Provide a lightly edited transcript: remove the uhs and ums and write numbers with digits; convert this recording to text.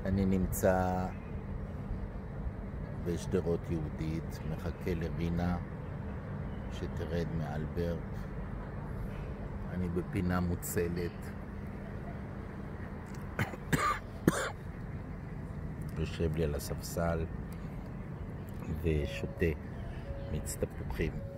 אני נמצא בשדרות יהודית, מחכה לרינה שתרד מאלברט. אני בפינה מוצלת, יושב לי על הספסל ושותה מיץ תפוחים.